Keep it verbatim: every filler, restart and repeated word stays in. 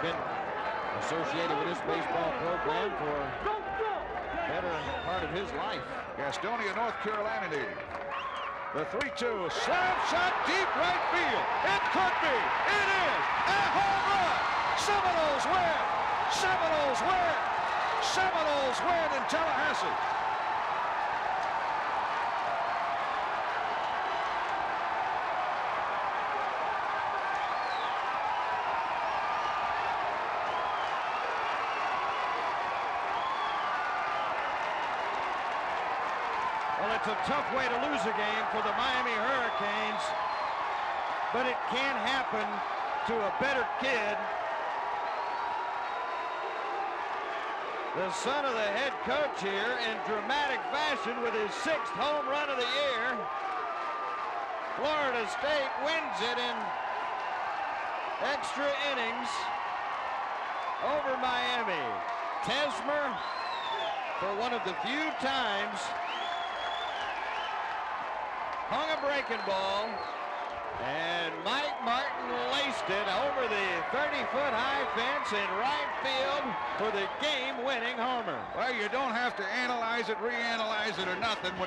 been associated with this baseball program for better part of his life. Gastonia, North Carolina native. The three two slam shot deep right field. It could be. It is a home run. Seminoles win. Seminoles win. Seminoles win in Tallahassee. Well, it's a tough way to lose a game for the Miami Hurricanes, but it can happen to a better kid. The son of the head coach here in dramatic fashion with his sixth home run of the year. Florida State wins it in extra innings over Miami. Tesmer, for one of the few times, hung a breaking ball, and Mike Martin laced it over the thirty-foot high fence in right field for the game-winning homer. Well, you don't have to analyze it, reanalyze it, or nothing.